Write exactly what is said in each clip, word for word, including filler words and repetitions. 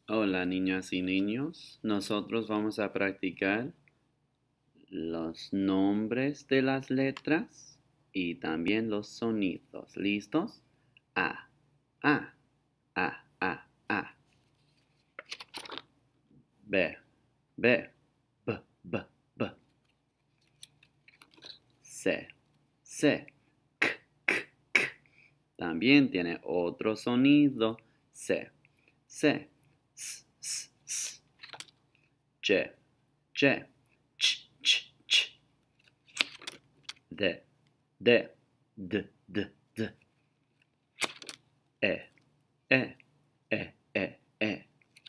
Hola niñas y niños, nosotros vamos a practicar los nombres de las letras y también los sonidos. ¿Listos? A, A, A, A, A. B, B, B, B, B. C, C, K, K, K. También tiene otro sonido. C, C, S, S, S. J, J, Ch, Ch, Ch. D, D, D, D, D. E, E, E, E, E.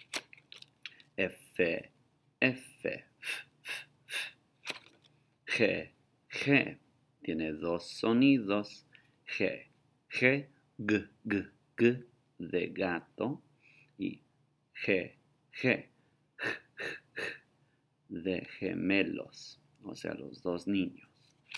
F, F, F, F, F. G, G. Tiene dos sonidos. G, G, G, G, G de gato. Y G, G, G, G de gemelos. O sea, los dos niños.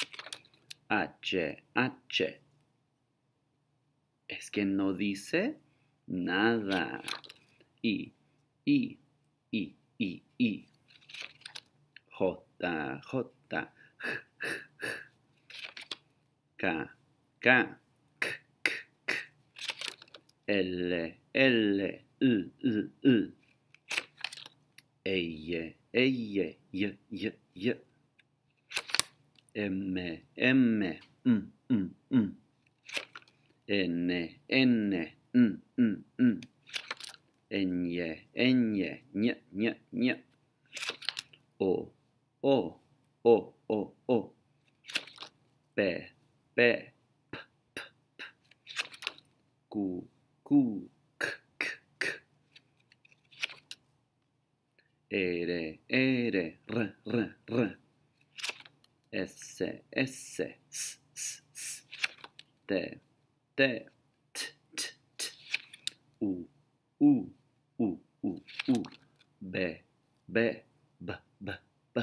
H, H. Es que no dice nada. I, I, I, I, I. J, J. K, K, K, K, K. L, L, U, U, U. Ey, ey, y, y, y. M, M, M, M, M. N, N, N, N, N. Ñ, Ñ, Ñ, Ñ, Ñ. O, O, O, O, O. P, P, P, P, P. Q, Q, K, K, K. R, R, R, R, R. S, S, S, S, S. T, T, T, T, T. U, U, U, U, U. B, B, B, B, B.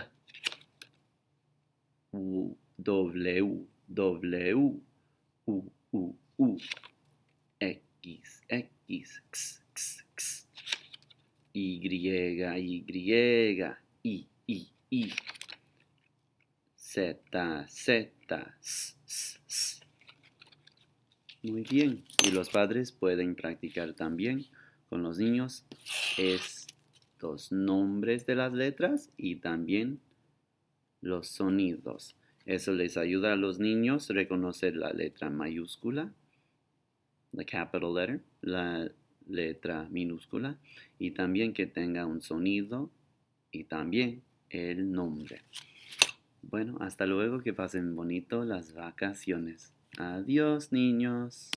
U, W, W, U, U, U. X, X, X, X, X. Y, Y, Y, I, I, I. Z, Z, S, S, S. Muy bien. Y los padres pueden practicar también con los niños estos nombres de las letras y también los sonidos. Eso les ayuda a los niños a reconocer la letra mayúscula, la capital letter, la letra minúscula, y también que tenga un sonido y también el nombre. Bueno, hasta luego, que pasen bonito las vacaciones. Adiós, niños.